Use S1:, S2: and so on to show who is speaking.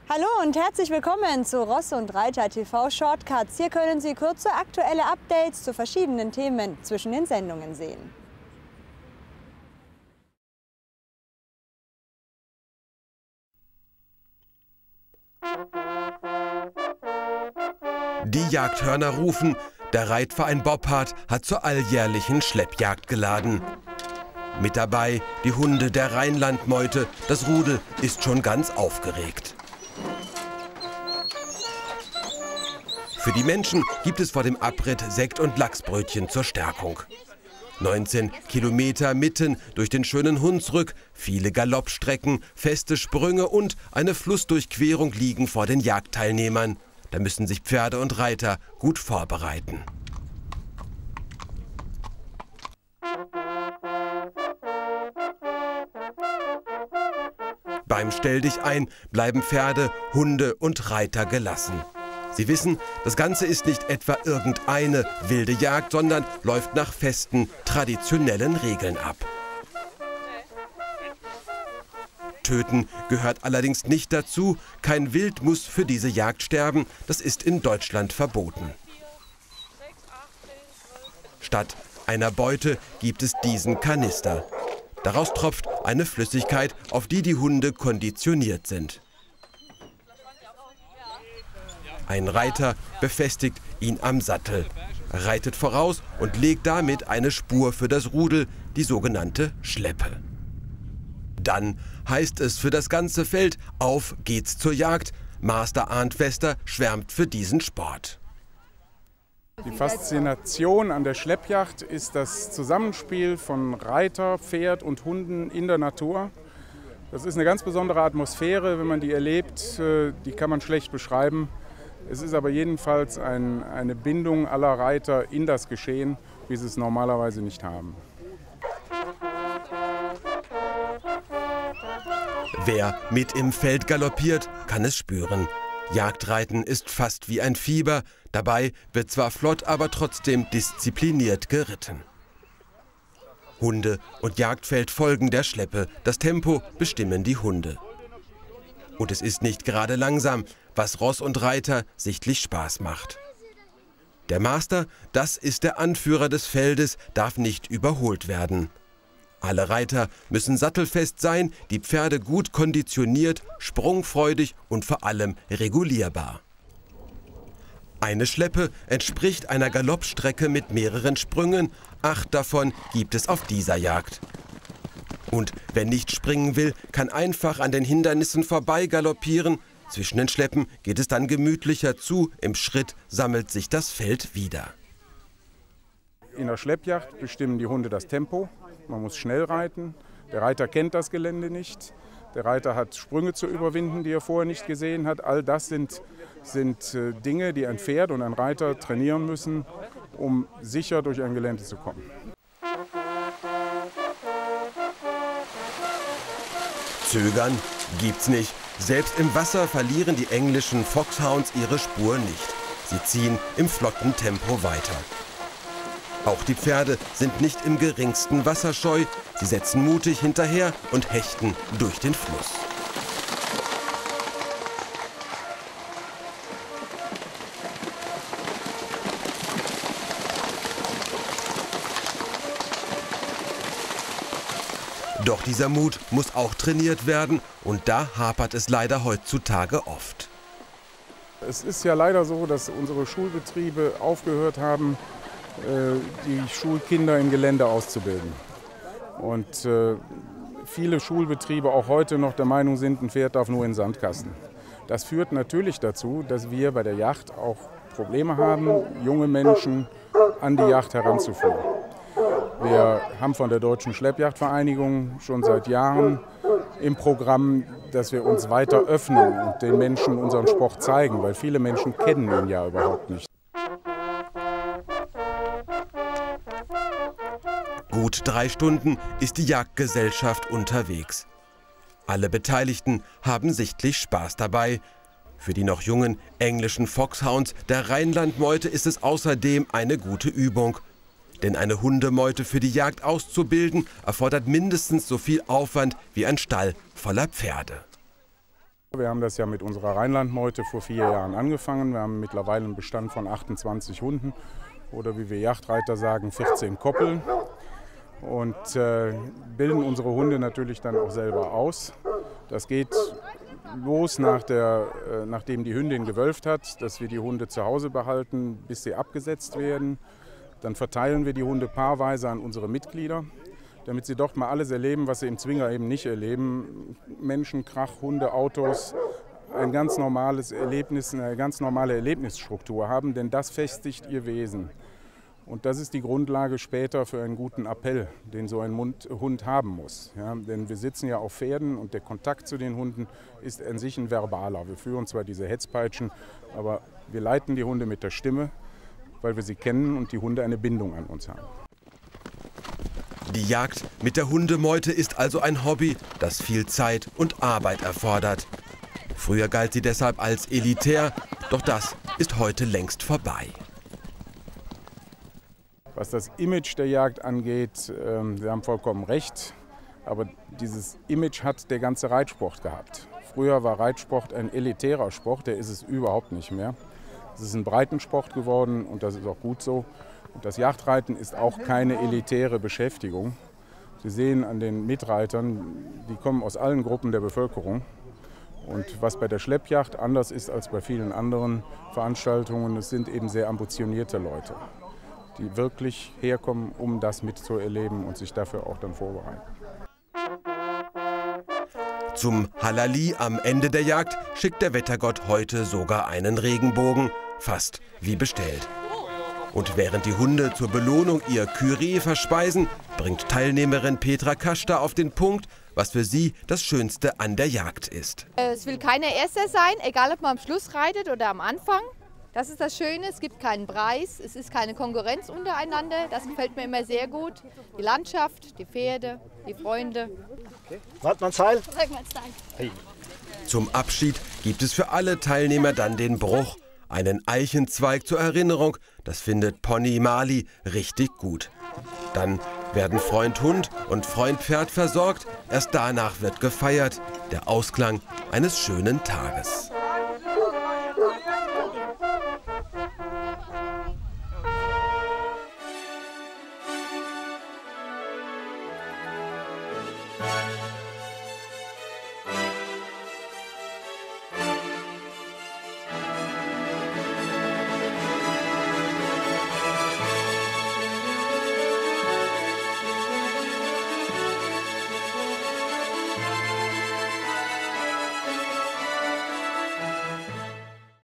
S1: Hallo und herzlich willkommen zu Ross und Reiter TV Shortcuts. Hier können Sie kurze aktuelle Updates zu verschiedenen Themen zwischen den Sendungen sehen.
S2: Die Jagdhörner rufen, der Reitverein Boppard hat zur alljährlichen Schleppjagd geladen. Mit dabei die Hunde der Rheinlandmeute, das Rudel ist schon ganz aufgeregt. Für die Menschen gibt es vor dem Abritt Sekt und Lachsbrötchen zur Stärkung. 19 Kilometer mitten durch den schönen Hunsrück, viele Galoppstrecken, feste Sprünge und eine Flussdurchquerung liegen vor den Jagdteilnehmern. Da müssen sich Pferde und Reiter gut vorbereiten. Beim Stelldichein bleiben Pferde, Hunde und Reiter gelassen. Sie wissen, das Ganze ist nicht etwa irgendeine wilde Jagd, sondern läuft nach festen, traditionellen Regeln ab. Töten gehört allerdings nicht dazu. Kein Wild muss für diese Jagd sterben. Das ist in Deutschland verboten. Statt einer Beute gibt es diesen Kanister. Daraus tropft eine Flüssigkeit, auf die die Hunde konditioniert sind. Ein Reiter befestigt ihn am Sattel, reitet voraus und legt damit eine Spur für das Rudel, die sogenannte Schleppe. Dann heißt es für das ganze Feld, auf geht's zur Jagd. Master Arndt Wester schwärmt für diesen Sport.
S3: Die Faszination an der Schleppjagd ist das Zusammenspiel von Reiter, Pferd und Hunden in der Natur. Das ist eine ganz besondere Atmosphäre, wenn man die erlebt, die kann man schlecht beschreiben. Es ist aber jedenfalls eine Bindung aller Reiter in das Geschehen, wie sie es normalerweise nicht haben.
S2: Wer mit im Feld galoppiert, kann es spüren. Jagdreiten ist fast wie ein Fieber. Dabei wird zwar flott, aber trotzdem diszipliniert geritten. Hunde und Jagdfeld folgen der Schleppe. Das Tempo bestimmen die Hunde. Und es ist nicht gerade langsam, was Ross und Reiter sichtlich Spaß macht. Der Master, das ist der Anführer des Feldes, darf nicht überholt werden. Alle Reiter müssen sattelfest sein, die Pferde gut konditioniert, sprungfreudig und vor allem regulierbar. Eine Schleppe entspricht einer Galoppstrecke mit mehreren Sprüngen, 8 davon gibt es auf dieser Jagd. Und wer nicht springen will, kann einfach an den Hindernissen vorbei galoppieren. Zwischen den Schleppen geht es dann gemütlicher zu, im Schritt sammelt sich das Feld wieder.
S3: In der Schleppjagd bestimmen die Hunde das Tempo. Man muss schnell reiten. Der Reiter kennt das Gelände nicht. Der Reiter hat Sprünge zu überwinden, die er vorher nicht gesehen hat. All das sind Dinge, die ein Pferd und ein Reiter trainieren müssen, um sicher durch ein Gelände zu kommen.
S2: Zögern gibt's nicht. Selbst im Wasser verlieren die englischen Foxhounds ihre Spur nicht. Sie ziehen im flotten Tempo weiter. Auch die Pferde sind nicht im geringsten wasserscheu. Sie setzen mutig hinterher und hechten durch den Fluss. Doch dieser Mut muss auch trainiert werden und da hapert es leider heutzutage oft.
S3: Es ist ja leider so, dass unsere Schulbetriebe aufgehört haben, die Schulkinder im Gelände auszubilden. Und viele Schulbetriebe auch heute noch der Meinung sind, ein Pferd darf nur in den Sandkasten. Das führt natürlich dazu, dass wir bei der Jagd auch Probleme haben, junge Menschen an die Jagd heranzuführen. Wir haben von der Deutschen Schleppjagdvereinigung schon seit Jahren im Programm, dass wir uns weiter öffnen und den Menschen unseren Sport zeigen, weil viele Menschen kennen ihn ja überhaupt nicht.
S2: Gut 3 Stunden ist die Jagdgesellschaft unterwegs. Alle Beteiligten haben sichtlich Spaß dabei. Für die noch jungen englischen Foxhounds der Rheinlandmeute ist es außerdem eine gute Übung. Denn eine Hundemeute für die Jagd auszubilden, erfordert mindestens so viel Aufwand wie ein Stall voller Pferde.
S3: Wir haben das ja mit unserer Rheinlandmeute vor 4 Jahren angefangen. Wir haben mittlerweile einen Bestand von 28 Hunden oder wie wir Yachtreiter sagen, 14 Koppeln. Und bilden unsere Hunde natürlich dann auch selber aus. Das geht los, nachdem die Hündin gewölft hat, dass wir die Hunde zu Hause behalten, bis sie abgesetzt werden. Dann verteilen wir die Hunde paarweise an unsere Mitglieder, damit sie dort mal alles erleben, was sie im Zwinger eben nicht erleben. Menschen, Krach, Hunde, Autos, ein ganz normales Erlebnis, eine ganz normale Erlebnisstruktur haben, denn das festigt ihr Wesen. Und das ist die Grundlage später für einen guten Appell, den so ein Hund haben muss. Ja, denn wir sitzen ja auf Pferden und der Kontakt zu den Hunden ist an sich ein verbaler. Wir führen zwar diese Hetzpeitschen, aber wir leiten die Hunde mit der Stimme, weil wir sie kennen und die Hunde eine Bindung an uns haben.
S2: Die Jagd mit der Hundemeute ist also ein Hobby, das viel Zeit und Arbeit erfordert. Früher galt sie deshalb als elitär, doch das ist heute längst vorbei.
S3: Was das Image der Jagd angeht, Sie haben vollkommen recht, aber dieses Image hat der ganze Reitsport gehabt. Früher war Reitsport ein elitärer Sport, der ist es überhaupt nicht mehr. Es ist ein Breitensport geworden und das ist auch gut so. Und das Yachtreiten ist auch keine elitäre Beschäftigung. Sie sehen an den Mitreitern, die kommen aus allen Gruppen der Bevölkerung. Und was bei der Schleppjacht anders ist als bei vielen anderen Veranstaltungen, es sind eben sehr ambitionierte Leute, die wirklich herkommen, um das mitzuerleben und sich dafür auch dann vorbereiten.
S2: Zum Halali am Ende der Jagd schickt der Wettergott heute sogar einen Regenbogen, fast wie bestellt. Und während die Hunde zur Belohnung ihr Curry verspeisen, bringt Teilnehmerin Petra Kaschta auf den Punkt, was für sie das Schönste an der Jagd ist.
S4: Es will keiner Erster sein, egal ob man am Schluss reitet oder am Anfang. Das ist das Schöne, es gibt keinen Preis, es ist keine Konkurrenz untereinander, das gefällt mir immer sehr gut. Die Landschaft, die Pferde, die Freunde.
S5: Okay. Wart mal Seil.
S2: Hey. Zum Abschied gibt es für alle Teilnehmer dann den Bruch, einen Eichenzweig zur Erinnerung, das findet Pony Mali richtig gut. Dann werden Freund Hund und Freund Pferd versorgt, erst danach wird gefeiert, der Ausklang eines schönen Tages.